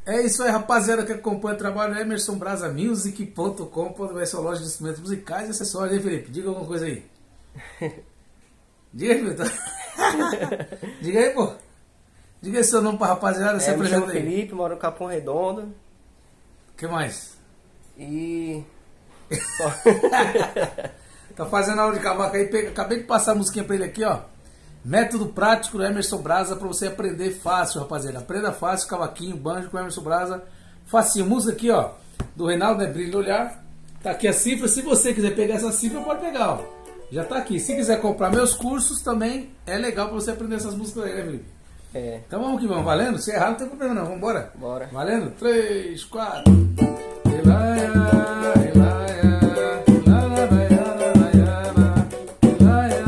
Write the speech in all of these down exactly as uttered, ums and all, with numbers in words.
É isso aí, rapaziada, que acompanha o trabalho é emerson brasa music ponto com ponto br, sua loja de instrumentos musicais e acessórios. Aí, Felipe, diga alguma coisa aí. Diga aí, Felipe. Diga aí, pô. Diga aí seu nome pra rapaziada, se É, me chamo apresenta aí. Felipe, moro no Capão Redondo. O que mais? E... Só. Tá fazendo aula de cavaco aí, pega- acabei de passar a musiquinha pra ele aqui, ó. Método prático do Emerson Brasa pra você aprender fácil, rapaziada. Aprenda fácil, cavaquinho, banjo com o Emerson Brasa. Facinho. Música aqui, ó, do Reinaldo, né? Brilho no Olhar. Tá aqui a cifra. Se você quiser pegar essa cifra, pode pegar, ó. Já tá aqui. Se quiser comprar meus cursos, também é legal pra você aprender essas músicas aí, né, Felipe? É, Então vamos que vamos. Valendo? Se errar, não tem problema não. Vambora? bora. Valendo? três, quatro. Elaia, elaia, elaia, elaia, elaia,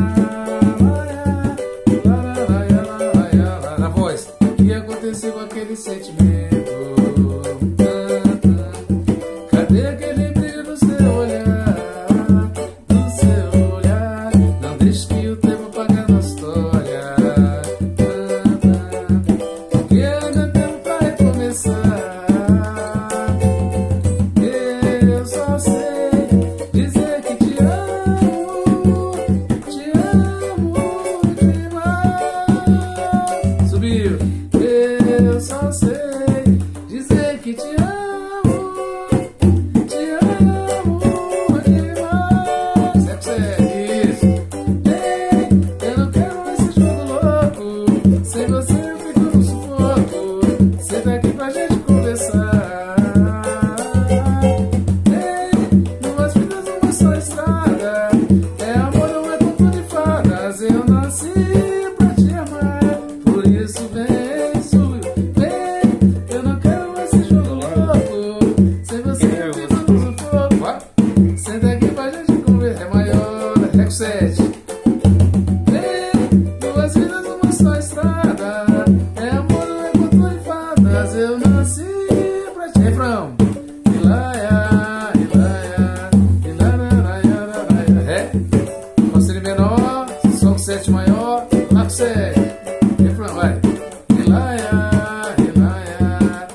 elaia, elaia. Na voz. O que aconteceu com aquele sentimento? Cadê aquele brilho no seu olhar? No seu olhar. Não deixe que o tempo apague a nossa história. Porque ainda tempo pra recomeçar. Eu só sei dizer que te amo, te amo demais. Subiu. Eu só sei dizer que te amo, te amo demais. Sempre sei isso. Ei, eu não quero esse jogo louco. Sem você eu fico no sufoco. Senta aqui pra gente conversar. Ei, duas vidas, uma só estrada. É amor, não é conto de fadas. Eu nasci pra te amar. Por isso vem, subiu. Vem, eu não quero esse jogo louco. Sem você eu fico no sufoco. Vai. Senta aqui pra gente conversar. É maior, é com sete. Vem, duas vidas, uma só estrada. É amor, não é conto de fadas. Eu nasci pra te. Refrão. Ilaia, ilaia, ilaia, ré. Lá série menor, sol com sete maior, lá com sete. Refrão, vai. Ilaia, ilaia,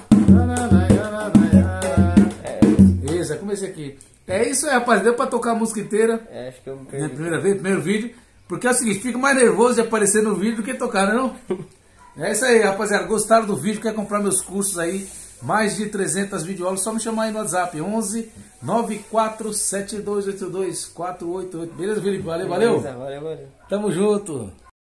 ilaia. Isso, é como esse aqui. É isso aí, rapaz. Deu pra tocar a música inteira. É, acho que eu me Né, perdi. primeira vez, primeiro vídeo. Porque é o seguinte, fica mais nervoso de aparecer no vídeo do que tocar, né não? É isso aí, rapaziada. Gostaram do vídeo? Quer comprar meus cursos aí? Mais de trezentas videoaulas, só me chamar aí no WhatsApp. onze nove quatro sete dois oito dois quatro oito oito. Beleza, Felipe? Valeu, valeu. Beleza, valeu, valeu. Tamo junto.